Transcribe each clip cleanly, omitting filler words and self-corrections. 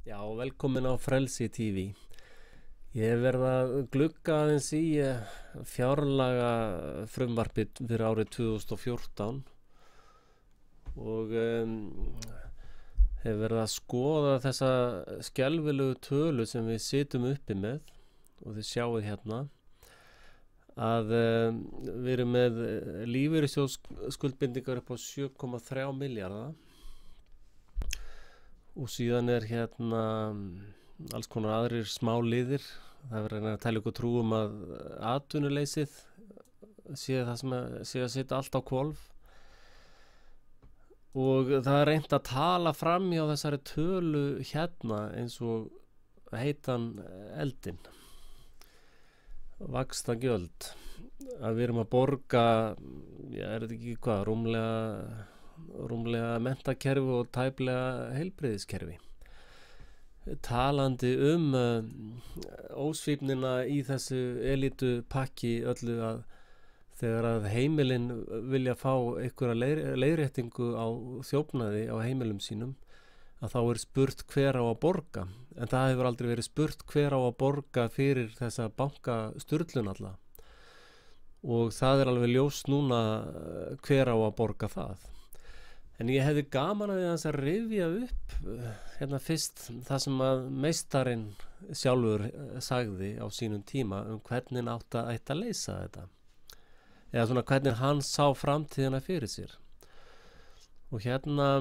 Já, velkomin á Frelsi TV. Ég hef verið að glugga aðeins í fjárlaga frumvarpið fyrir árið 2014 og hef verið að skoða þessa skelfilegu tölu sem við situm uppi með og þið sjáið hérna að við erum með lífeyrissjóðsskuldbindingar upp á 7,3 milljarða og síðan hérna alls konar aðrir smá liðir. Það er verið að tala ykkur trú að atvinnuleysið sé það sem sé að setja allt á hvolf og það er reynt að tala fram hjá þessari tölu hérna eins og heitan eldin vaxtagjöld að við erum að borga er þetta ekki hvað rúmlega menntakerfi og tæplega heilbrigðiskerfi. Talandi ósvífnina í þessu elítu pakki öllu að þegar að heimilin vilja fá einhverja leiðréttingu á þjófnaði á heimilum sínum að þá er spurt hver á að borga en það hefur aldrei verið spurt hver á að borga fyrir þessa bankasturlun alla og það er alveg ljóst núna hver á að borga það. En ég hefði gaman að rifja upp hérna fyrst það sem að meistarinn sjálfur sagði á sínum tíma hvernig ætti að leysa þetta. Eða svona hvernig hann sá framtíðina fyrir sér. Og hérna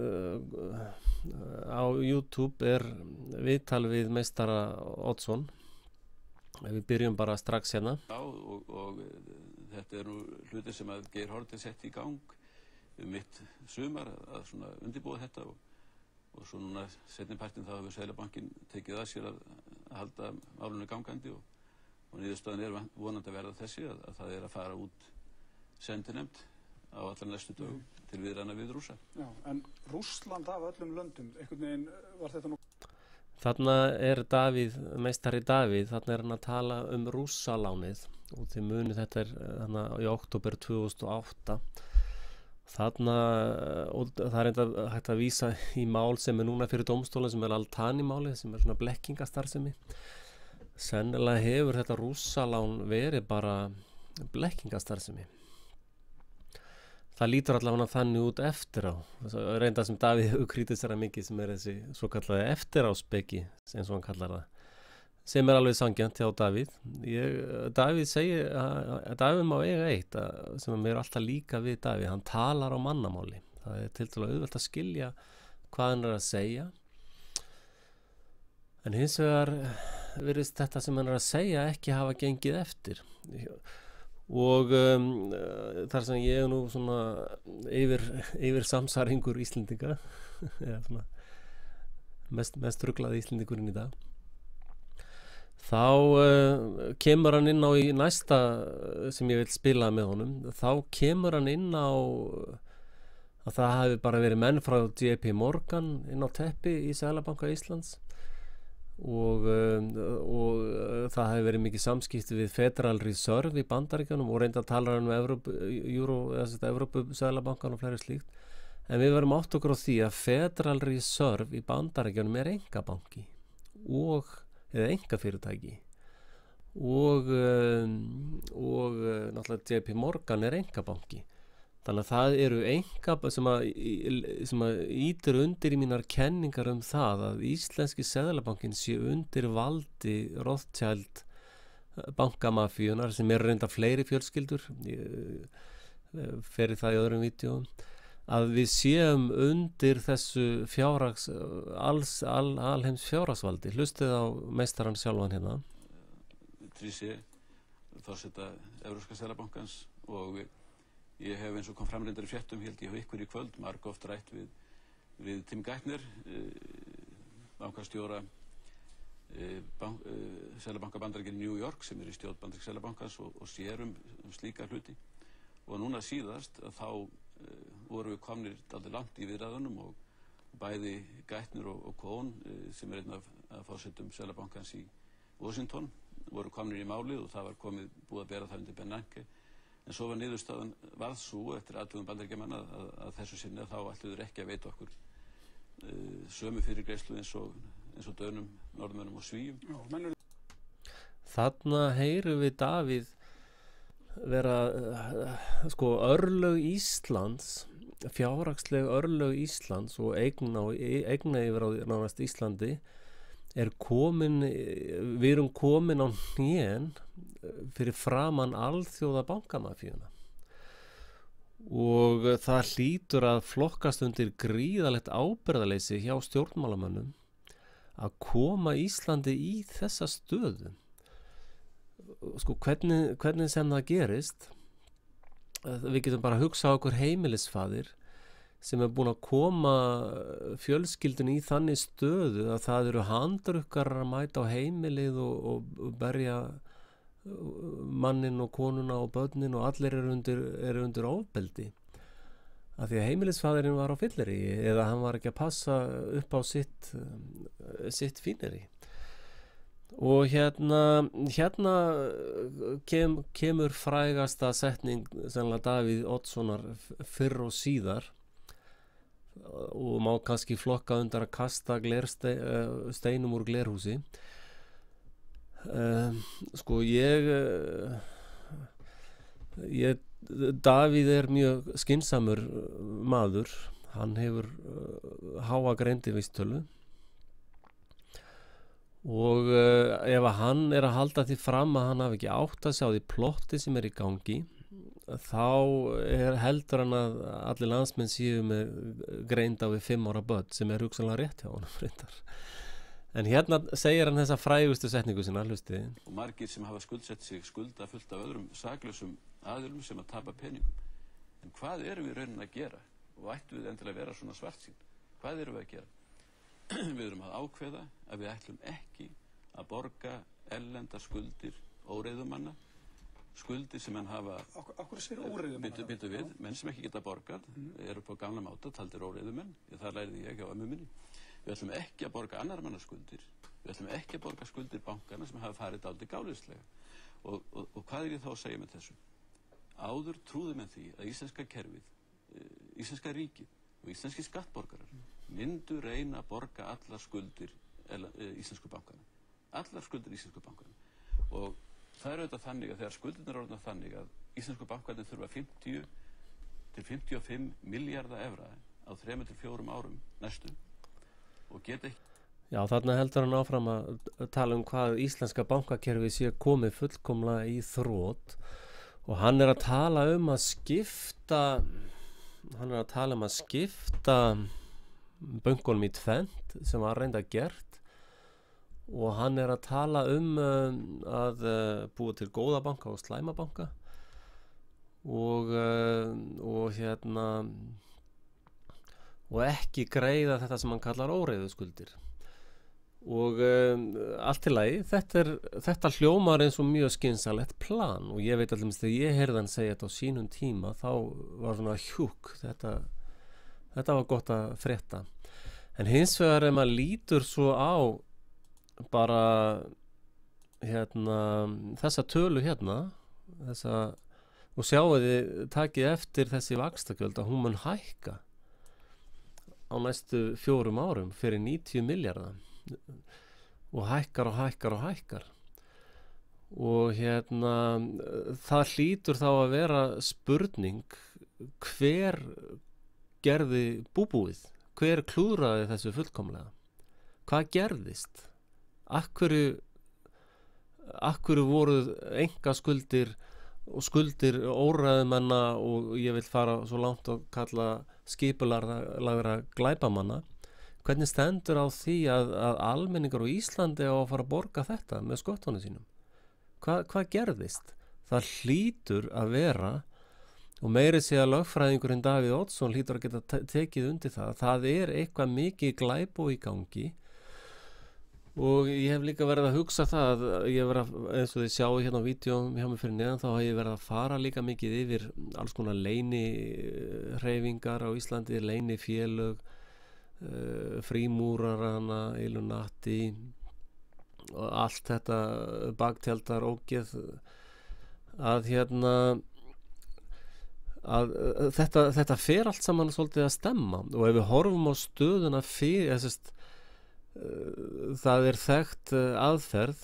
á YouTube er viðtal við meistara Oddsson. Við byrjum bara strax hérna. Já, og þetta nú hluti sem að Geir Haarde setti í gang mitt sumar að svona undirbúa þetta og svo núna seinni partinn þá hefur Seðlabankinn tekið að sér að halda málunni gangandi og niðurstaðan vonandi að verða þessi að það að fara út sendinefnd á allar næstu dögum til viðræðna við Rússa. Já, en Rússland af öllum löndum, einhvern veginn var þetta nú. Þarna er meistari Davíð, þarna er hann að tala Rússalánið og þið munið þetta þarna í október 2008. Þarna, og það er enda hægt að vísa í mál sem núna fyrir dómstóla sem Al-Thani-málið sem svona blekkingastarfsemi. Sennilega hefur þetta Rússalán verið bara blekkingastarfsemi. Það lítur allavega þannig út eftir á. Reynda sem Davíð hefur kritisera mikið sem þessi svo kallaði eftiráspeki eins og hann kallar það. Sem alveg sanngjarnt hjá Davíð. Davíð segir að Davíð má eiga eitt sem mér alltaf líka við Davíð. Hann talar á mannamáli. Það er tiltölulega auðvelt að skilja hvað hann að segja. En hins vegar virðist þetta sem hann að segja ekki hafa gengið eftir. Og þar sem ég nú svona yfir samsæringur Íslendinga svona, mest ruglaði Íslendingurinn í dag. Þá kemur hann inn á í næsta sem ég vil spila með honum þá kemur hann inn á að það hafi bara verið menn frá JP Morgan inn á teppi í Seðlabanka Íslands og það hafi verið mikið samskipti við Federal Reserve í Bandaríkjunum og reynda að tala hann Evrópu Seðlabankan og fleiri slíkt en við verum átt okkur á því að Federal Reserve í Bandaríkjunum er einkabanki eða einkafyrirtæki og náttúrulega JP Morgan er einkabanki þannig að það eru sem að ýtir undir í mínar kenningar það að íslenski Seðlabankinn sé undir valdi Rothschild bankamafíunar sem reynda fleiri fjölskyldur fer í það í öðrum vídeóum að við séum undir þessu alheims fjárhagsvaldi. Hlustið á meistarann sjálfan hérna. Trísi, forseta Evrópska Seðlabankans og ég hef eins og kom framreyndar í fréttum held ég hjá ykkur í kvöld, margoft rætt við Tim Geithner, bankastjóra Seðlabanka Bandaríkjanna í New York sem í stjórn Bandaríkska Seðlabankans og sér slíka hluti og núna síðast að þá vorum við komnir dálítið langt í viðræðunum og bæði Geithner og Cohen sem einn af forsetum Seðlabankans í Washington voru komnir í málið og það var búið að bera það undir Bernanke en svo var niðurstaðan varð sú eftir athugun Bandaríkjamanna að þessu sinni þá ætluðu þeir ekki að veita okkur sömu fyrirgreiðslu eins og eins og Dönum, Norðmönnum og Svíum. Já, menn eru Þarna heyrum við Davíð vera sko örlög Íslands, fjárhagsleg örlög Íslands og eigna yfir á nánast Íslandi við erum komin á hnén fyrir framan alþjóða bankamafíuna og það hlýtur að flokkast undir gríðalegt ábyrgðarleysi hjá stjórnmálamönnum að koma Íslandi í þessa stöðu. Sko hvernig sem það gerist, við getum bara að hugsa á okkur heimilisfaðir sem búin að koma fjölskyldun í þannig stöðu að það eru handrukkar að mæta á heimilið og berja mannin og konuna og börnin og allir eru undir ofbeldi af því að heimilisfaðurinn var á fylleri eða hann var ekki að passa upp á sitt fíneri. Og hérna kemur frægasta setning sennilega Davíð Oddssonar fyrr og síðar og má kannski flokka undir að kasta steinum úr glerhúsi. Sko Davíð mjög skynsamur maður, hann hefur háa greindivísitölu og ef hann að halda því fram að hann hafi ekki átt að sjá því plotti sem í gangi þá heldur hann að allir landsmenn séu með greind á við 5 ára börn sem hugsanlega rétt hjá honum reyndar. En hérna segir hann þessa frægustu setningu sinna, hlusti. Og margir sem hafa skuldsett sig skulda fullt af öðrum saklausum aðilum sem að tapa peningum. En hvað erum við raunin að gera? Og ættum við endilega að vera svona svartsýn? Hvað erum við að gera? Við erum að ákveða að við ætlum ekki að borga erlendar skuldir óreiðumanna, skuldir sem menn hafa Akkur sér óreiðumanna? Byttu við, menn sem ekki geta borgað eru på gamla máta taldir óreiðumenn, það lærði ég hjá ömmu minni. Við ætlum ekki að borga annar manna skuldir, við ætlum ekki að borga skuldir bankana sem hafa farið dálítið gáleysislega. Og hvað ég þá að segja með þessu? Áður trúðu með því að íslenska kerfið, íslenska ríkið og íslenski skattborgarar myndu reyna að borga allar skuldir íslensku bankana. Allar skuldir íslensku bankana. Og það auðvitað þannig að þegar skuldirnar orðnar þannig að íslensku bankarnir þurfa 50 til 55 milljarða evra á 3 til 4 árum næstu og geta ekki. Já, þarna heldur hann áfram að tala hvað íslenska bankakerfi sé komið fullkomlega í þrot og hann að tala að skipta bönkunum í tvennt sem var reynda gert og hann að tala að búa til góða banka og slæma banka og ekki greiða þetta sem hann kallar óreiðuskuldir og allt í lagi þetta hljómar eins og mjög skynsalegt plan og ég veit alltaf þegar ég heyrði hann segja þetta á sínum tíma þá var svona hjúk þetta var gott að frétta en hins vegar maður lítur svo á bara þessa tölu þessa og sjáu þið takið eftir þessi vaxtagjöld að hún mun hækka á næstu 4 árum fyrir 90 milljarða og hækkar og það hlýtur þá að vera spurning hver gerði búbúið, hver klúðraði þessu fullkomlega, hvað gerðist, af hverju voru einkaskuldir og skuldir óræðumanna og ég vil fara svo langt að kalla skipulagðra glæpamanna. Hvernig stendur á því að almenningar á Íslandi á að fara að borga þetta með skottunum sínum? Hvað gerðist? Það hlýtur að vera og meiri sé að lögfræðingurinn Davíð Oddsson hlýtur að geta tekið undir það. Það eitthvað mikið glæpó í gangi og ég hef líka verið að hugsa það ég hef verið að, eins og þið sjáu hérna á vídeóum hjá mig fyrir neðan, þá hef ég verið að fara líka mikið yfir alls konar leyni hreyfingar á Íslandi, leyni félög frímúrarana, Illuminati og allt þetta baktjaldar ógeð að að þetta fer allt saman svolítið að stemma og ef við horfum á stöðuna fyrir það þekkt aðferð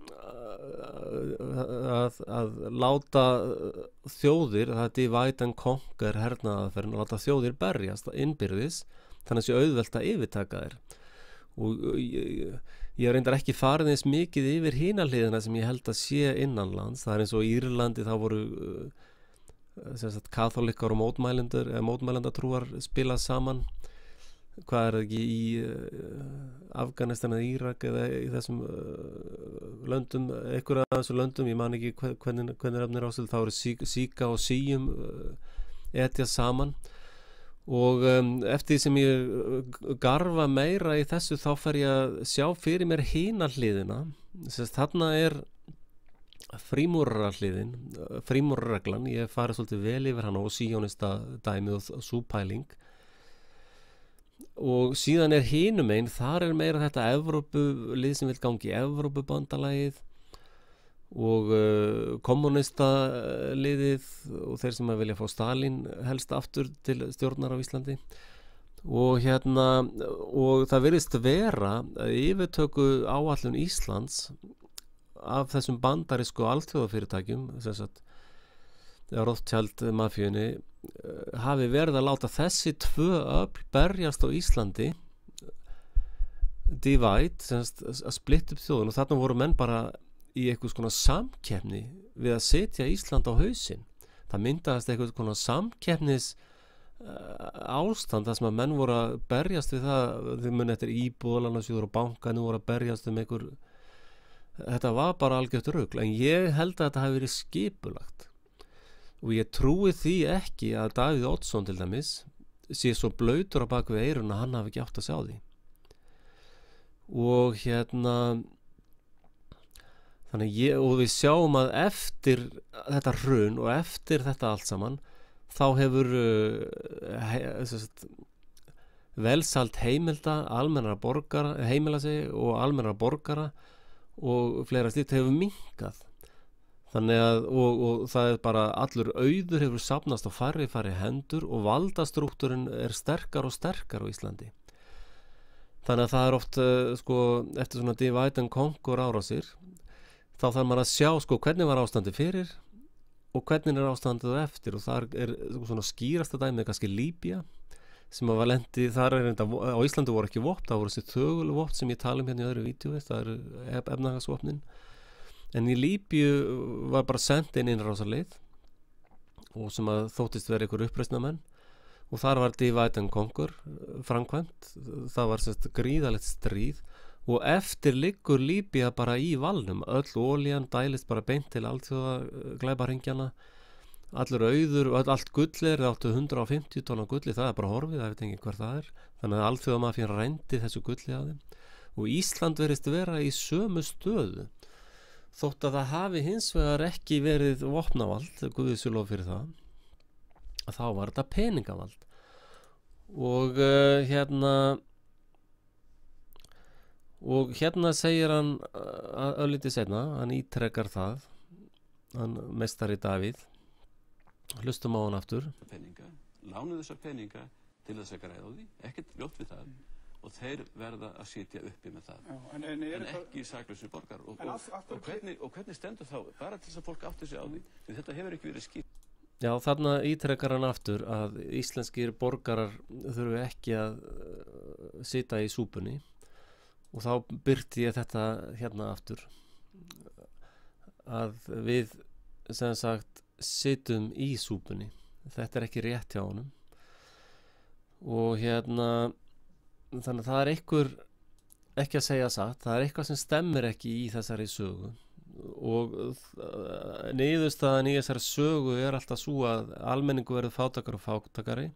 að láta þjóðir, það divide and conquer hernaðaraðferðin, að láta þjóðir berjast innbyrðis, þannig að sé auðvelt að yfirtaka þær. Og ég reyndar ekki farið eins mikið yfir hina hliðina sem ég held að sé innanlands. Það eins og í Írlandi, þá voru katholikar og mótmælendatrúar spilað saman. Hvað það ekki í Afganistan eða Írak eða í þessum löndum, einhverja af þessum löndum, ég man ekki hvernig efnir ástöld, þá eru síka og síum etja saman. Og eftir því sem ég garfa meira í þessu, þá fer ég að sjá fyrir mér hina hliðina. Þarna frímúrarahliðin, frímúrarreglan, ég farið svolítið vel yfir hana og síjónista dæmið og súpæling. Og síðan hinum einn, þar meira þetta Evrópulið sem vil gangi í Evrópubandalagið og kommunista liðið og þeir sem vilja fá Stalín helst aftur til stjórnar á Íslandi. Og og það virðist vera yfirtöku áætlun Íslands af þessum bandarísku alþjóðafyrirtækjum, sem sagt Rothschild mafíunni, hafi verið að láta þessi tvö öfl berjast á Íslandi, divide, að splitta upp þjóðun, og þarna voru menn bara í einhvers konar samkeppni við að setja Ísland á hausinn. Það myndaðist einhvers konar samkeppnis ástand þar sem að menn voru að berjast við það, þau muni eftir Íbúðalánasjóður og bankarnir voru að berjast einhver, þetta var bara algjört rugl, en ég held að þetta hafi verið skipulagt. Og ég trúi því ekki að Davíð Oddsson til dæmis sé svo blautur á baku við eyrun að hann hafi ekki átt að sjá því. Og þannig og við sjáum að eftir þetta hrun og eftir þetta allt saman, þá hefur velsæld heimilda almennra borgara, og almennra borgara og fleira slíkt hefur minnkað. Þannig að, og það bara allur auður hefur safnast á færri hendur og valdastrúktúrin sterkar og sterkar á Íslandi. Þannig að það oft, eftir svona divide and conquer árásir, þá þarf maður að sjá, hvernig var ástandið fyrir og hvernig ástandið eftir, og þar svona skýrasta dæmið kannski Líbía, sem var lendi, þar á Íslandi voru ekki vopn, það voru þessi þögulvopn sem ég tala í öðru vídeói, það efnahagsvopnin. En í Líbíu var bara sent inn innrásarleið og sem að þóttist vera ykkur uppreisnarmenn, og þar var divide and conquer framkvæmt. Það var gríðalegt stríð, og eftir liggur Líbía bara í valnum. Öll olían dælist bara beint til alþjóða glæparingjana, allur auður, allt gullið áttu 150 tonn af gulli, það bara horfið, það veit enginn hver það er. Þannig að alþjóða mafían rændi þessu gulli af þeim, og Ísland verðist vera í sömu stöðu. Þótt að það hafi hins vegar ekki verið vopnavald, Guði sé lof fyrir það, að þá var þetta peningavald. Og segir hann örlítið seinna, hann ítrekar það, hann meistari Davíð, hlustum á hann aftur. Lánuðu þessar peninga til þess að græða á því, ekkert ljótt við það, og þeir verða að sitja uppi með það. Já, en ekki saklausir borgar. Og hvernig stendur þá, bara til þess að fólk átti sig á því, því þetta hefur ekki verið skýrt. Já, þarna ítrekar hann aftur að íslenskir borgarar þurfi ekki að sitja í súpunni, og þá birti ég þetta aftur, að við sem sagt situm í súpunni. Þetta ekki rétt hjá honum, og þannig að það einhver ekki að segja satt, það eitthvað sem stemmir ekki í þessari sögu, og niðurstaðan í þessari sögu alltaf svo að almenningu verður fátækari og fátækari,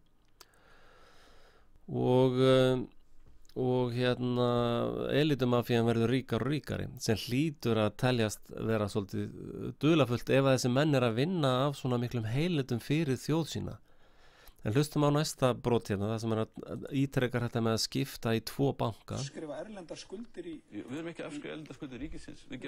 og elitumafían verður ríkari og ríkari, sem hlýtur að teljast vera svolítið dularfullt ef að þessi menn að vinna af svona miklum heilitum fyrir þjóð sína. En hlustum á næsta brot það sem að ítrekar þetta með að skipta í 2 banka. Skrifa erlendar skuldir í... Við erum ekki að afskrifa erlendar skuldir ríkisins. Við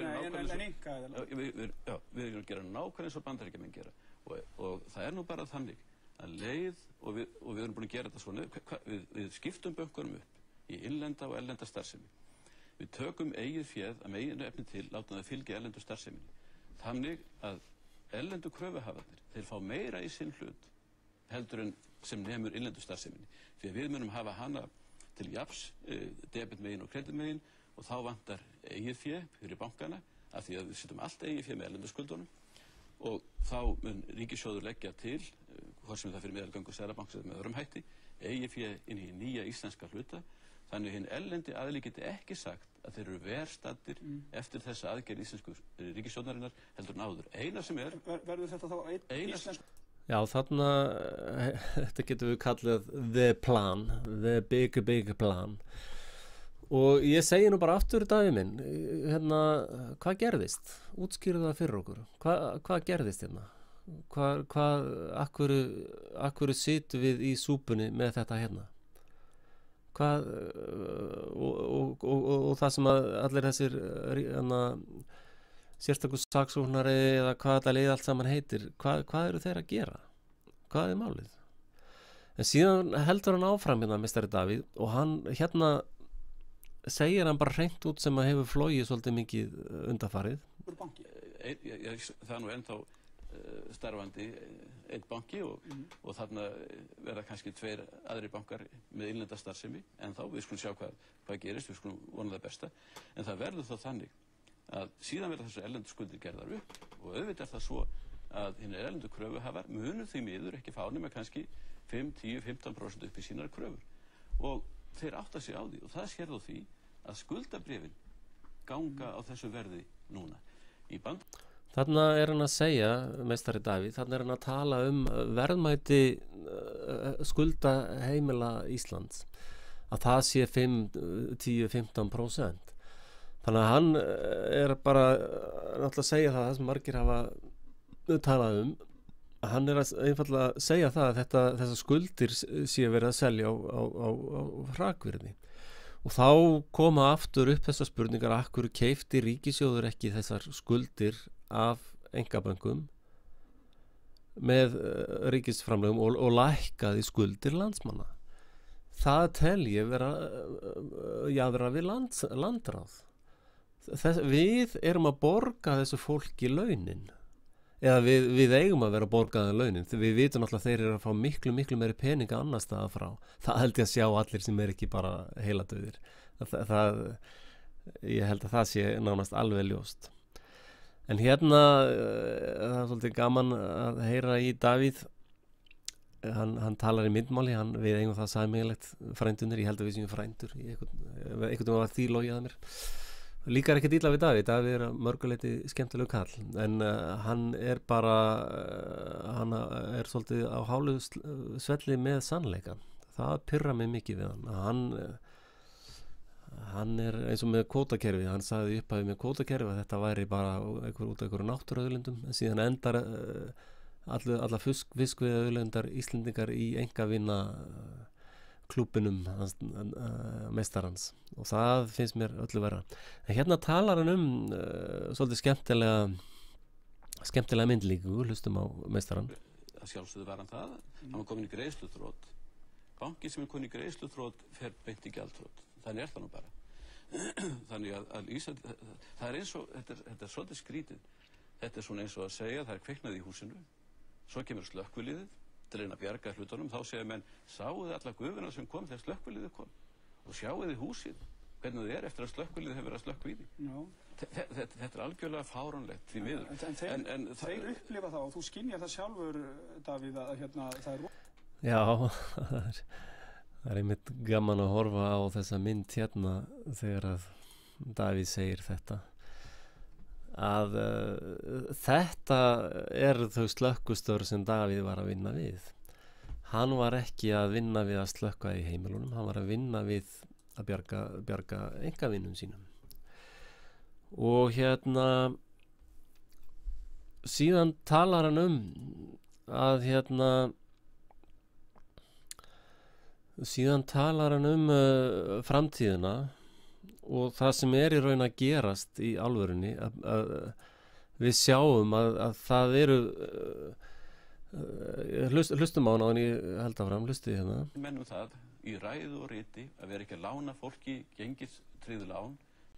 erum að gera nákvæmlega eins og Bandaríkjamenn gera. Og það nú bara þannig að leið, og við erum búin að gera þetta svona, við skiptum bönkunum upp í innlenda og erlenda starfsemi. Við tökum eigið féð að meginu efni til, látum það fylgja erlendu starfseminni. Þannig að erlendu kröfuhafarnir, þeir fá meira í sinn hlut heldur en sem nemur innlendu starfseminni. Því að við munum hafa hana til jafns, debitmegin og kreditmegin, og þá vantar eigið fé fyrir bankana, af því að við setjum allt eigið fé með erlendu skuldunum, og þá mun ríkissjóður leggja til, hvort sem það fyrir meðalgöngu Seðlabankans eða með öðrum hætti, eigið fé inn í nýja íslenska hluta. Þannig hinn erlendi aðili geti ekki sagt að þeir eru verr staddir eftir þessa aðgerð íslensku ríkisstjórnarinnar heldur en áður. Eina sem Verður þetta þá einn íslensk? Já, þarna, þetta getur við kallað the plan, the big plan. Og ég segi nú bara aftur í daginn minn, hvað gerðist? Útskýrðu það fyrir okkur. Hvað gerðist hérna? Akkur situm við í súpunni með þetta hérna? Og það sem að allir þessir sérstakur saksóknari eða hvað þetta leið allt saman heitir, hvað eru þeir að gera? Hvað er málið? En síðan heldur hann áfram hérna meistari Davíð og hann segir hann bara hreint út sem að hefur flogið svolítið mikið undanfarið. Það nú ennþá starfandi einn banki og þarna verða kannski 2 aðrir bankar með innlenda starfsemi en þá við skulum sjá hvað gerist, við skulum vona það besta, en það verður þá þannig að síðan verða þessu erlendu skuldir gerðar upp og auðvitað er það svo að hinn erlendu kröfuhafar munu því miður ekki fá nema kannski 5, 10, 15% upp í sínar kröfur og þeir átta sig á því og það sér þó því að skuldabréfin ganga á þessu verði núna í Þarna er hann að segja, meistari Davíð, þarna er hann að tala verðmæti skulda heimila Íslands, að það sé 5, 10, 15%. Þannig að hann er bara náttúrulega að segja það sem margir hafa talað hann er einfallega að segja það að þessar skuldir sé verið að selja á hrakvirði. Og þá koma aftur upp þessar spurningar, akkur keypti ríkissjóður ekki þessar skuldir af einkabönkum með ríkisframlögum og lækkaði skuldir landsmanna. Það tel ég vera jaðra við landráð. Við erum að borga þessu fólki launin. Eða við eigum að vera borgaði launin. Við vitum alltaf að þeir eru að fá miklu meiri peninga annars staðar frá. Það held ég að sjá allir sem er ekki bara heiladauðir. Ég held að það sé nánast alveg ljóst. En hérna, það er svolítið gaman að heyra í Davíð. Hann talar í myndmáli, við eigum það sameiginlegt frændunir, ég held að við séum frændur. Einhvern veginn var því logið að mér. Líkar ekkert illa við Davíð er að mörguleiti skemmtilegu kall, en hann er bara, hann er svolítið á hálu svelli með sannleikan. Það pirrar mig mikið við hann. Hann er eins og með kvótakerfi, hann sagði upphafið með kvótakerfi að þetta væri bara út af einhverju náttúruauðlindum, en síðan endar alla fiskveiðiauðlindar Íslendingar í einkavinna klúbbinum meistarans og það finnst mér öllu verra. En hérna talar hann svolítið skemmtilega myndlíku, hlustum á meistaran. Að sjálfsögðu var hann það, hann var komin í greiðsluþrot. Banki sem er komin í greiðsluþrot fer beint í gjaldþrot. Þannig er það nú bara. Þannig að það er eins og, þetta er svolítið skrítið. Þetta er svona eins og að segja, það er kveiknað í húsinu, svo kemur slökkviliðið til að bjarga hlutunum, þá segja menn, sáuðu alla gufuna sem kom þegar slökkviliðið kom og sjáuðu húsið, hvernig það er eftir að slökkviliðið hefur verið að slökkva í því. Þetta er algjörlega fáránlegt því miður. En þeir upplifa það og þú skynjar það sjálfur, Davíð, að það er... Já, það er einmitt gaman að horfa á þessa mynd hérna þegar að Davíð segir þetta. Að þetta þau slökkustör sem Davíð var að vinna við. Hann var ekki að vinna við að slökkva í heimilunum, hann var að vinna við að bjarga einkavinnum sínum. Og hérna síðan talar hann að framtíðina og það sem er í raun að gerast í alvörunni að við sjáum að það eru hlustum á hann ég held áfram, hlustið hérna mennum það í ræðu og riti að vera ekki að lána fólki gengistryggð lán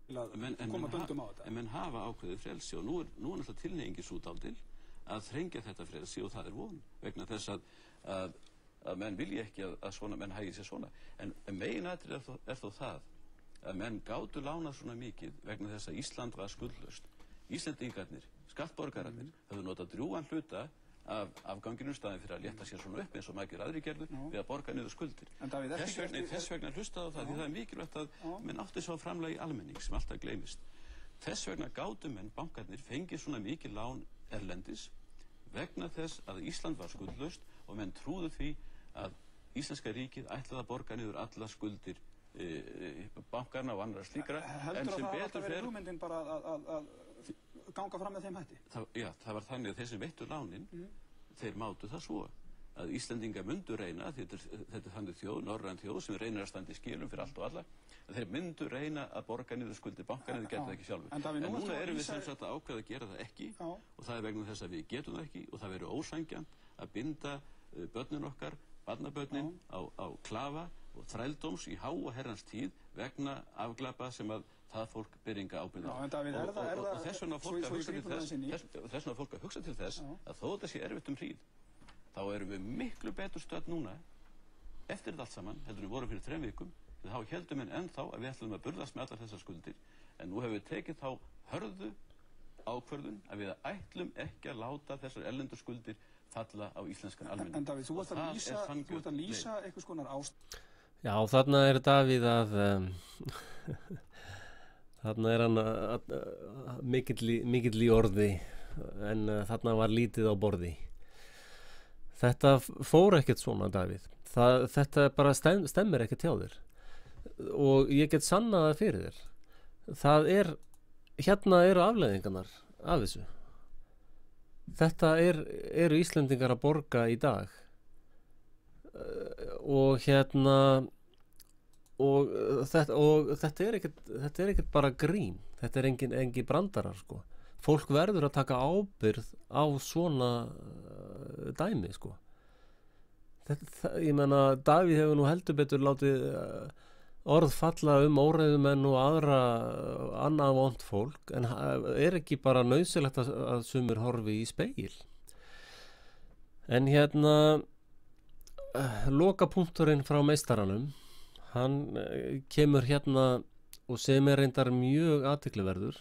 koma böndum á þetta. En menn hafa ákveðið frelsi og nú er náttúrulega tilhneigingi svo dálítil að þrengja þetta frelsi og það er von vegna þess að menn vilja ekki að svona menn hagi sér svona. En meginatriðið er þó það að menn gátu lánað svona mikið vegna þess að Ísland var skuldlaust. Íslendingarnir, skattborgararnir, höfðu notað drjúgan hluta af afganginu staðin fyrir að létta sér svona upp eins og margir aðrir gerðu við að borga niður skuldir. Þess vegna hlustaðu á það, því það er mikilvægt að menn átti svo framlagi almenning sem alltaf gleymist. Þess vegna gátu menn, bankarnir, fengið svona mikið lán erlendis vegna þess að Ísland var skuldlaust og menn trúðu því að Íslenska ríkið ætlaði að borga niður alla skuldir bankarna og annara slíkra. Heldur að það átti að vera hugmyndin bara að ganga fram með þeim hætti? Það var þannig að þeir sem veittu lánin, þeir mátu það svo að Íslendingar myndu reyna, þetta er þannig þjóð, norræn þjóð sem reynir að standa í skilum fyrir allt og alla, að þeir myndu reyna að borga niður skuldir bankarna, þeir geta það ekki sjálfur. En núna erum við sem sagt að ákveða að gera það ekki og það er vegna þess að við getum það ekki og það verður ósanngjarnt að binda börnin okkar, barnabörnin á klafa og þrældóms í háa herrans tíð vegna afglapa sem að það fólk byrjinga ábyrgð á. Og þess vegna fólk að hugsa til þess að þó þetta sé erfitt hríð, þá erum við miklu betur stödd núna eftir þetta allt saman, heldur við vorum fyrir 3 vikum, þá heldum við ennþá að við ætlum að burðast með allar þessar skuldir, en nú hefur við tekið þá hörðu ákvörðun að við ætlum ekki að láta þessar erlendu skuldir falla á íslenskan almenning. En Davíð, þú ert að lýsa einhvers konar ástand. Já, þarna er Davíð þarna er hann mikill í orði en þarna var lítið á borði. Þetta fór ekkert svona, Davíð. Þetta bara stemmir ekkert hjá þér og ég get sannað það fyrir þér. Hérna eru afleiðingarnar af þessu. Þetta eru Íslendingar að borga í dag og þetta er ekkert bara grín, þetta er engin brandarar sko. Fólk verður að taka ábyrgð á svona dæmi sko. Ég meina, Davíð hefur nú heldur betur látið orð falla óreiðumenn og aðra annað vont fólk, en er ekki bara nauðsynlegt að sumir horfi í spegil. En lokapunkturinn frá meistaranum, hann kemur og sem er reyndar mjög athyglisverður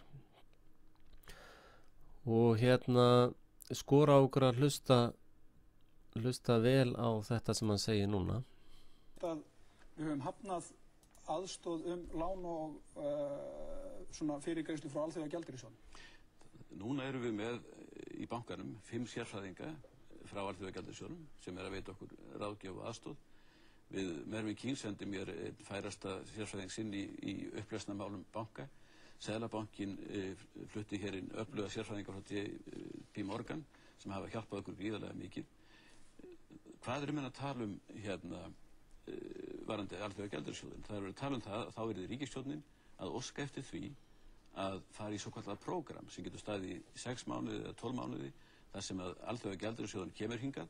og skora okkur að hlusta vel á þetta sem hann segir núna. Við höfum hafnað aðstoð lán og svona fyrirgreiðslu frá Alþjóðagjaldeyrissjóðnum. Núna erum við með í bankanum 5 sérfræðinga frá Alþjóðagjaldeyrissjóðnum sem er að veita okkur ráðgjöf og aðstoð. Við Mervin King sendi mér færasta sérfræðing sinn í upplausnarmálum banka. Seðlabankinn flutti hér inn öfluga sérfræðingar frá JP Morgan sem hafa hjálpað okkur gríðarlega mikið. Hvað erum við að tala varandi Alþjóðagjaldeyrissjóðinn? Það er að tala það að þá er ríkisstjórnin að óska eftir því að fara í svokallað prógram sem getur staðið í 6 mánuði eða 12 mánuði þar sem að Alþjóðagjaldeyrissjóðinn kemur hingað,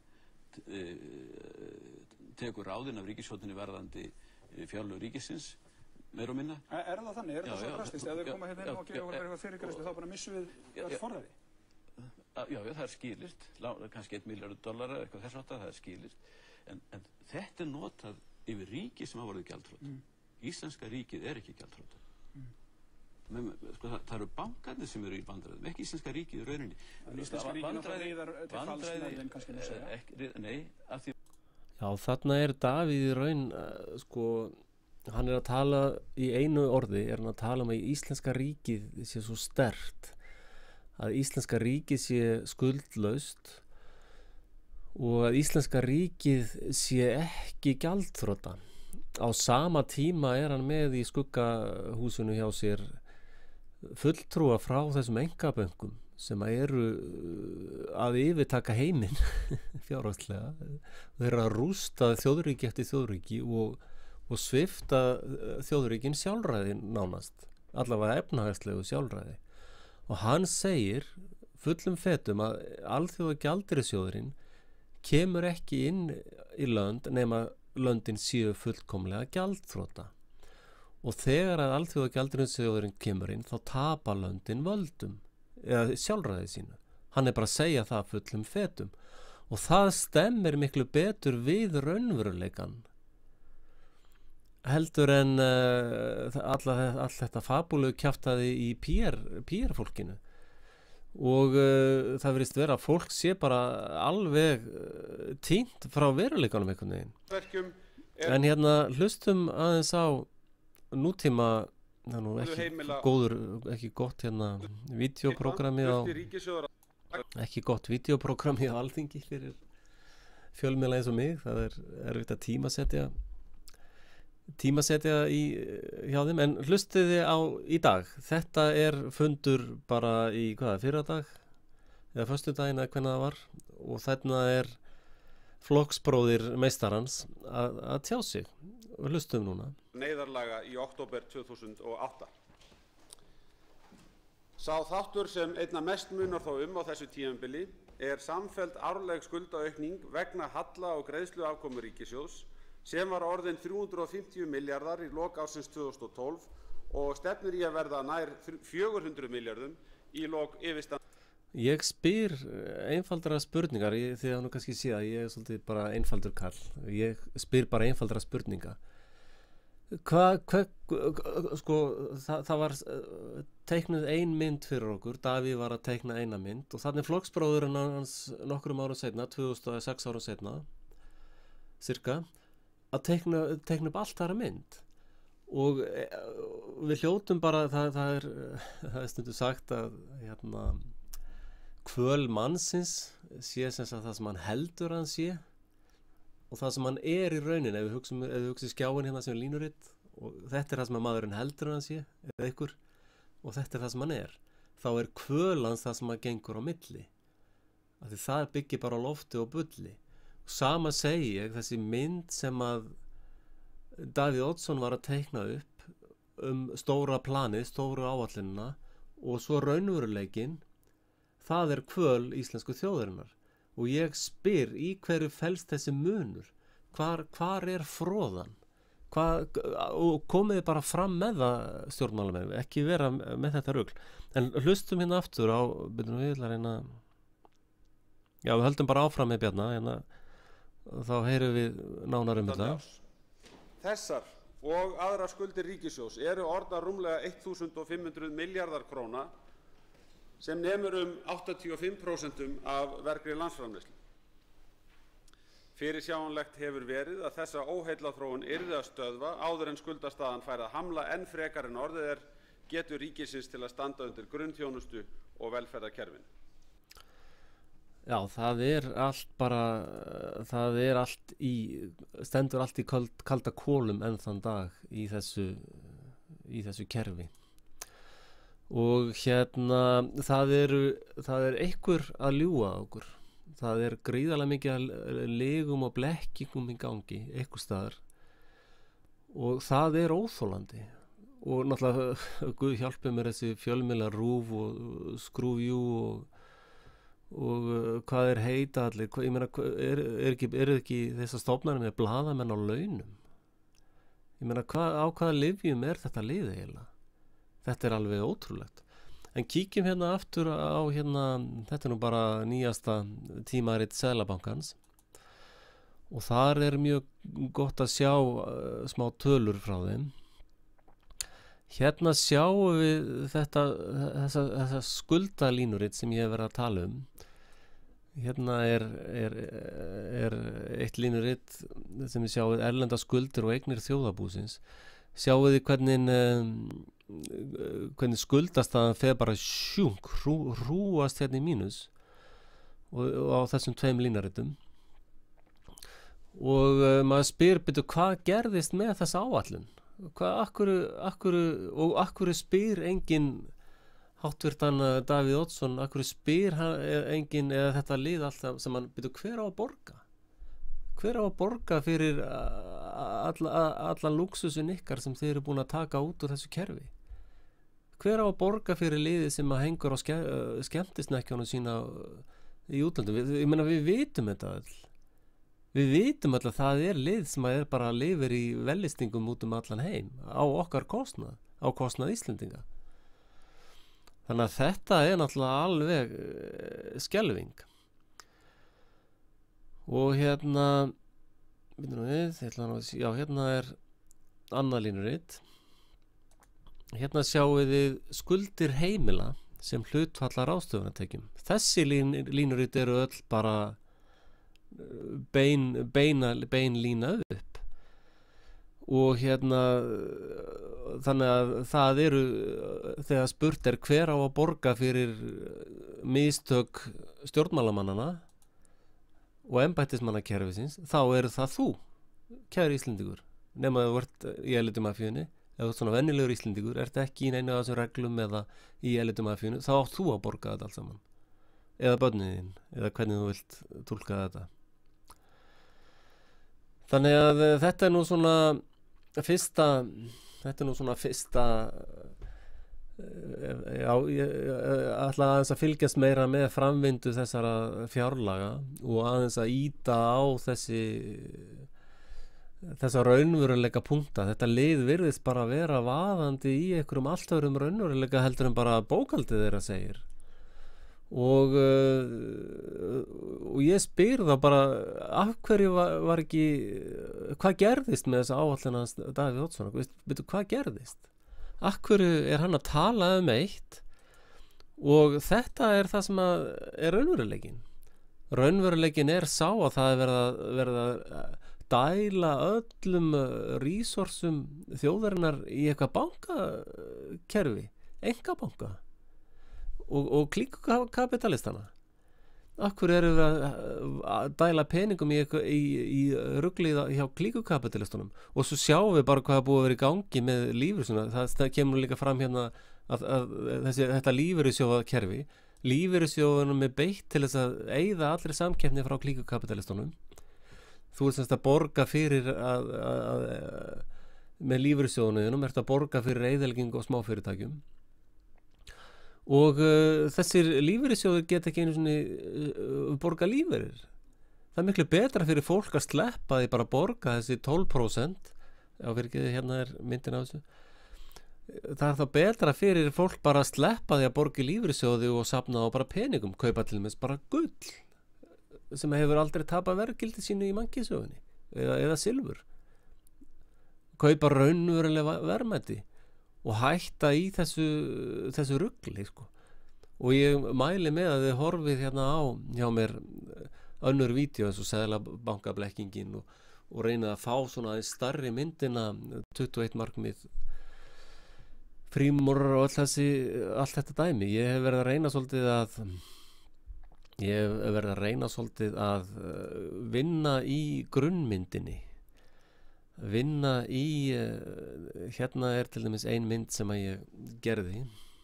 tekur ráðinn af ríkisstjórninni varðandi fjárlög ríkisins meira og minna. Er það þannig? Er það svo drastist? Ef þeir koma hérna inn og gefa okkur eitthvað fyrirgreiðslu þá bara missum við öll forræði? Já, það er skilyrt, kannski $1 milljarður eitthvað þess aftar, það er skilyrt. En þetta er notað yfir ríki sem hafa orðið gjaldþrota. Íslenska ríkið er ekki gjaldþrota. Það eru bankarnir sem eru í vandræðum, ekki Íslenska ríkið í rauninni. En Íslenska ríkið náttúrulega reyðar til falls með þeim kannski að segja. Nei, af því. Já, þarna er Davíð í raun, hann er að tala í einu orði, er hann að tala að Íslenska ríkið sé svo sterkt, að Íslenska ríkið sé skuldlaust og að Íslenska ríkið sé ekki gjaldþrota. Á sama tíma er hann með í skuggahúsinu hjá sér fulltrúa frá þessum einkabönkum sem eru að yfirtaka heiminn fjárhagslega. Þeir eru að rústa þjóðríki eftir þjóðríki og svipta þjóðríkin sjálfræði nánast, allavega efnahagslegu sjálfræði. Og hann segir fullum fetum að Alþjóðagjaldeyrissjóðurinn kemur ekki inn í lönd nema löndin séu fullkomlega gjaldþrota. og þegar að alþjóðagjaldeyrissjóðurinn kemur inn þá tapar löndin völdum eða sjálfræði sínu. Hann bara að segja það fullum fetum og það stemmir miklu betur við raunveruleikann heldur en all þetta fabúlu kjaftaði í PR-fólkinu og það virðist vera að fólk sé bara alveg týnt frá veruleikanum einhvern veginn. En hérna hlustum aðeins á nútíma, það nú ekki gott hérna vídeóprogrammi ekki gott vídeóprogrammi á Alþingi fyrir fjölmiðla eins og mig, það erfitt að tímasetja hjá þeim, en hlustiði á í dag, þetta fundur bara í fyrradag eða föstudaginn eða hvernig það var og þarna flokksbróðir meistarans að tjá sig og hlustum núna. Neyðarlaga í október 2008. Sá þáttur sem einna mest munar þó á þessu tímabili samfelld árleg skuldaaukning vegna halla og greiðsluafkomu ríkissjóðs sem var orðin 350 milljarðar í lok ársins 2012 og stefnir í að verða nær 400 milljörðum í lok yfirstandandi. Ég spyr einfaldara spurningar, þið hafa nú kannski séð að ég svolítið bara einfaldur kall. Ég spyr bara einfaldara spurninga. Það var teiknuð ein mynd fyrir okkur, Davíð var að teikna eina mynd og þannig flokksbróðurinn hans nokkrum árum seinna, 2006 árum seinna, cirka, að teikna upp allt þaðra mynd. Og við hljótum bara, það er stundu sagt að kvöl mannsins sé sem sagt það sem hann heldur hann sé og það sem hann í rauninni, ef við hugsum skjáin hérna sem línuritt og þetta það sem maðurinn heldur hann sé eða ykkur og þetta það sem hann þá kvöl hans það sem hann gengur á milli af því það byggir bara á lofti og bulli og sama segi ég, þessi mynd sem að Davíð Oddsson var að teikna upp stóra planið, stóru áætlunina og svo raunveruleikinn það kvöl íslensku þjóðarinnar og ég spyr í hverju felst þessi munur, hvar froðan og komiði bara fram með það stjórnmálamenn, ekki vera með þetta rugl, en hlustum hérna aftur á, byrjum við að reyna við höldum bara áfram með Bjarna hérna, þá heyrum við nánar þetta. Þessar og aðrar skuldir ríkissjóðs orðnar rúmlega 1500 milljarðar króna sem nemur 85% af vergri landsframleiðslu. Fyrirsjáanlegt hefur verið að þessa óheillaþróun yrði að stöðva áður en skuldastaðan færi að hamla enn frekar en orðið getu ríkisins til að standa undir grunnþjónustu og velferðarkerfinu. Já, það allt bara, stendur allt í kalda kolum enn þann dag í þessu kerfi. Og hérna það einhver að ljúga okkur, það gríðarlega mikið að legum og blekkingum í gangi einhver staðar og það óþolandi og náttúrulega Guð hjálpi mér þessi fjölmiðlar RÚV og Skrúvjú og hvað heita allir, ég meina ekki þessar stofnanir með blaðamenn á launum, ég meina á hvaða lyfjum þetta lið eiginlega. Þetta alveg ótrúlegt. En kíkjum hérna aftur á þetta nú bara nýjasta tímarit Seðlabankans og þar mjög gott að sjá smá tölur frá þeim. Hérna sjáum við þessa skuldalínurit sem ég hef verið að tala Hérna eitt línurit sem við sjáum erlenda skuldir og eignir þjóðarbúsins. Sjáum við hvernig skuldastaðan fer bara hrúast hérna í mínus og á þessum tveim línaritum og maður spyr hvað gerðist með þessa áætlun akkur spyr enginn háttvirtan Davíð Oddsson, akkur spyr enginn eða þetta lið alltaf sem hann hver á að borga fyrir allan lúxusin ykkar sem þið búin að taka út úr þessu kerfi hver á að borga fyrir liðið sem að hengur á skemmtisnekkjónu sína í útlöndum, ég meina við vitum þetta all Við vitum alltaf að það lið sem bara lifir í vellistingum út allan heim á okkar kostnað, á kostnað Íslendinga. Þannig að þetta náttúrulega alveg skelfing. Og hérna annað línurit. Hérna sjáum við skuldir heimila sem hlutfalla ráðstöfunartekjum. Þessi línurit eru öll bara bein lína upp. Og þannig að það eru, þegar spurt hver á að borga fyrir mistök stjórnmálamannana og embættismannakerfisins, þá eru það þú, kæri Íslendingur, nema þú ert í elitumafíunni. Ef þú ert svona venjulegur Íslendingur, ert ekki í neinu af þessum reglum eða í elitumafíunni, þá átt þú að borga þetta allt saman. Eða börnin þín, eða hvernig þú vilt túlka þetta. Þannig að þetta nú svona fyrsta ég ætla aðeins að fylgjast meira með framvindu þessara fjárlaga og aðeins að ýta á þessa raunveruleika punkta. Þetta lið virðist bara vera vaðandi í einhverjum allt öðrum raunveruleika heldur en bara bókaldið þeirra segir. Og ég spyr það bara, af hverju var ekki, hvað gerðist með þessa áætlun hans Davíð Oddssonar? Veitu, hvað gerðist? Af hverju hann að tala eitt og þetta það sem raunveruleikin. Raunveruleikin sá að það verið að dæla öllum resursum þjóðarinnar í eitthvað bankakerfi, einkabanka og klíkukapitalistana. Af hverju erum við að dæla peningum í ruglið hjá klíkukapitalistunum? Og svo sjáum við bara hvað búið að vera í gangi með lífeyrissjóðina. Það kemur líka fram hérna að þetta lífeyrissjóðakerfi, lífeyrissjóðunum beitt til þess að eyða allri samkeppni frá klíkukapitalistunum. Þú semst að borga fyrir með lífeyrissjóðunum, ert að borga fyrir eyðileggingu á smáfyrirtækjum. Og þessir lífeyrissjóðir geta ekki einu sinni borga lífeyrir. Það miklu betra fyrir fólk að sleppa því bara að borga þessi 12%. Já, fyrir ekki, hérna myndin á þessu. Það þá betra fyrir fólk bara að sleppa því að borga lífeyrissjóði og safna á bara peningum, kaupa til dæmis bara gull sem hefur aldrei tapað verðgildi sínu í mannkynssögunni eða silfur. Kaupa raunverulega verðmæti og hætta í þessu rugli, sko. Og ég mæli með að þið horfið hérna á hjá mér önnur vídeó eins og seðlabankablekkingin og reynið að fá svona starri myndina 21 markmið frímúrar og allt þetta dæmi. Ég hef verið að reyna svolítið að vinna í grunnmyndinni. Vinna í hérna til dæmis ein mynd sem að ég gerði.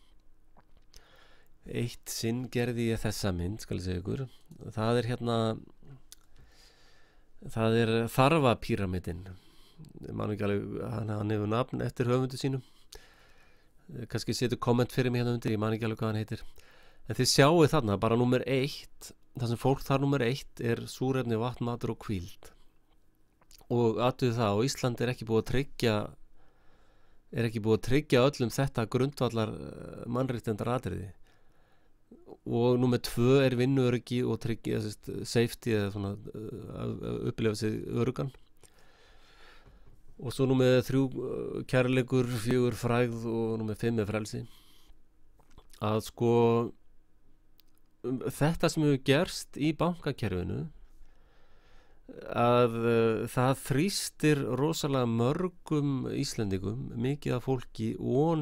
Eitt sinn gerði ég þessa mynd, skal ég segja ykkur. Það hérna það Farva-píramidinn. Ég man ekki alveg, hann hefur nafn eftir höfundu sínum. Kannski setur komment fyrir mig hérna undir, ég man ekki alveg hvað hann heitir. En þið sjáu þarna bara númer 1, það sem fólk þar númer 1 súrefni, vatn, matur og hvíld. Og aðtöðu það, og Ísland ekki búið að tryggja öllum þetta grundvallar mannréttindar atriði. Og númer 2 vinnuöryggi og tryggja safety eða svona upplifa sig öruggan. Og svo númer 3 kærleikur, 4 frægð og númer 5 frelsi. Að sko þetta sem hefur gerst í bankakerfinu, að það þrýstir rosalega mörgum Íslendingum, mikið af fólki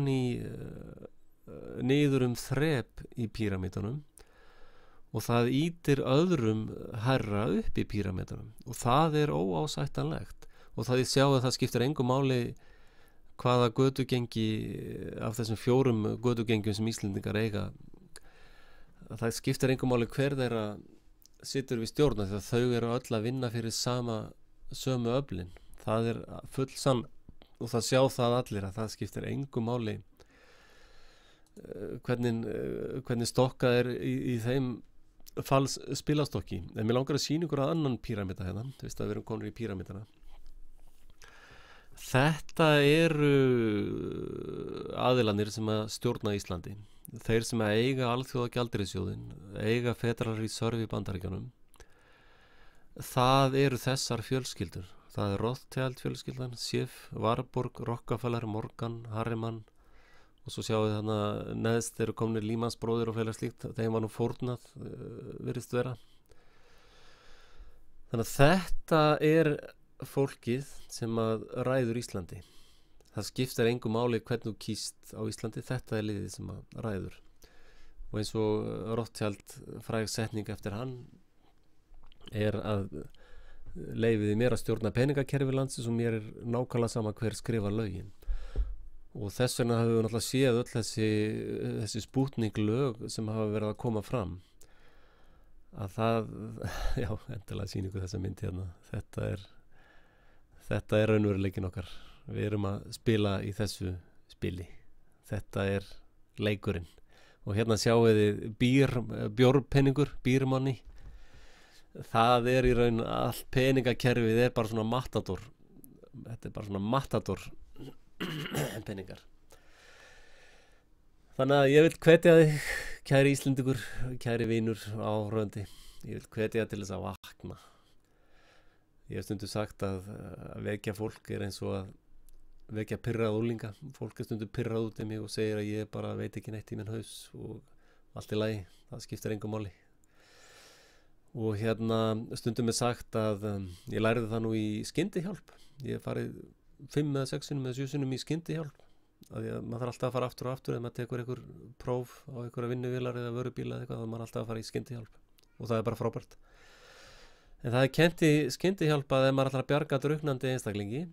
niður þrep í píramítunum og það ýtir öðrum hærra upp í píramítunum og það óásættanlegt og það ég sjá að það skiptir engu máli hvaða götugengi af þessum 4 götugengjum sem Íslendingar eiga, það skiptir engu máli hver þeirra situr við stjórna því að þau eru öll að vinna fyrir sömu öflin. Það full sann og það sjá það allir að það skiptir engu máli hvernig stokkað í þeim fals spilastokki. En mér langar að sýna ykkur að annan píramída hérna, þú veist að við erum konur í píramídana. Þetta eru aðilarnir sem að stjórna Íslandi. Þeir sem að eiga alþjóðagjaldeyrissjóðinn, eiga Federal Reserve í Bandaríkjunum. Það eru þessar fjölskyldur. Það er Rothschild fjölskyldan, Schiff, Warburg, Rockefeller, Morgan, Harriman og svo sjáum við þarna neðst eru komnir Lehman bróðir og fleira slíkt. Þeim var nú fórnað, virðist vera. Þannig að þetta er fólkið sem að ræður Íslandi. Það skiptir engu máli hvernig þú kýst á Íslandi, þetta er liðið sem að ræður. Og eins og Rothschild fræg setning eftir hann er að leyfiði mér að stjórna peningakerfi landsins og mér er nákvæmlega sama hver skrifar lögin. Og þess vegna hafum við náttúrulega séð öll þessi Sputnik lög sem hafa verið að koma fram. Að það, já, endilega sýn ykkur þessa mynd hérna. Þetta er raunveruleikin okkar. Við erum að spila í þessu spili. Þetta er leikurinn. Og hérna sjáum við bjórpenningur, bírmanni. Það er í raun allt peningakerfið er bara svona matador. Þetta er bara svona matador peningar. Þannig að ég vil hvetja þig, kæri Íslendingur, kæri vinur áhorfandi. Ég vil hvetja til þess að vakna. Ég hef stundu sagt að vekja fólk er eins og að vekja pirrað unglinga. Fólk er stundu pirrað út í mig og segir að ég bara veit ekki neitt í minn haus og allt í lagi, það skiptir engu máli. Og hérna stundum er sagt að ég læriði það nú í skyndihjálp. Ég hef farið 5 eða 6 eða 7 sinnum í skyndihjálp. Maður þarf alltaf að fara aftur og aftur eða maður tekur einhver próf á einhverja vinnuvélar eða vörubíla eða eitthvað, þá maður alltaf að fara í skyndihjálp og það er bara frábært. En það er kennt í skyndihjálp að ef maður ætlar að bjarga drukknandi einstaklingi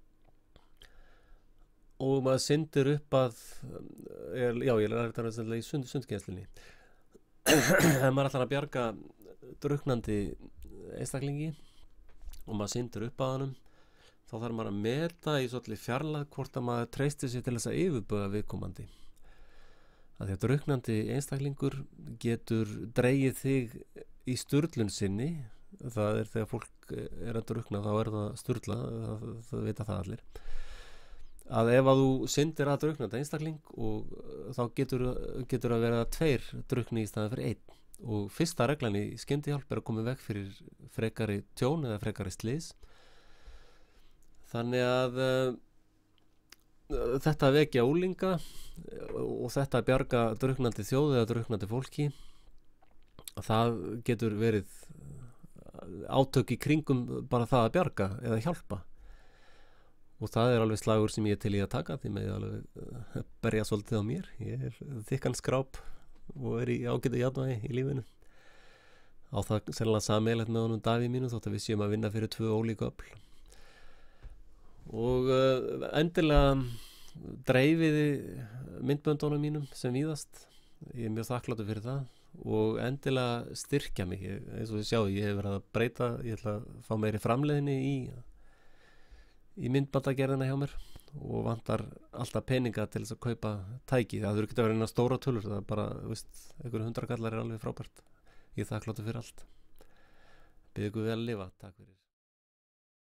og maður syndir upp að ég læri þetta í sundkennslinni. Ef maður ætlar að bjarga drukknandi einstaklingi og maður syndir upp að honum, þá þarf maður að meta í svolítið fjarlægð hvort að maður treystir sig til þess að yfirbuga viðkomandi. Að því að drukknandi einstaklingur getur dregið þig í sturlun sinni. Það er þegar fólk er að drukkna, þá er það sturla, það vita það allir. Að ef að þú syndir að drukknandi einstakling og þá getur að vera 2 drukkni í staðan fyrir 1. Og fyrsta reglan í skyndihjálp er að koma vekk fyrir frekari tjón eða frekari slys. Þannig að þetta vekja unglinga og þetta bjarga drukknandi þjóð eða drukknandi fólki, það getur verið átök í kringum bara það að bjarga eða hjálpa. Og það er alveg slagur sem ég er til í að taka, því með ég alveg berja svolítið á mér. Ég er þykkan skráp og er í ágætu jafnvægi í lífinu. Á það sennilega sameiginlegt með honum Davíð mínu, þótt að við séum að vinna fyrir 2 ólík öfl. Og endilega dreifiði myndböndunum mínum sem víðast. Ég er mjög þakkláttur fyrir það og endilega styrkja mig. Eins og þið sjáu, ég hef verið að breyta, ég ætla að fá meiri framleiðni í myndbandagerðina hjá mér og vantar alltaf peninga til þess að kaupa tæki. Það þurfi ekki að vera eina stóra tölur, það er bara, einhverjum 100 kallar er alveg frábært. Ég er þakkláttur fyrir allt. Bið ykkur vel að lifa, takk fyrir.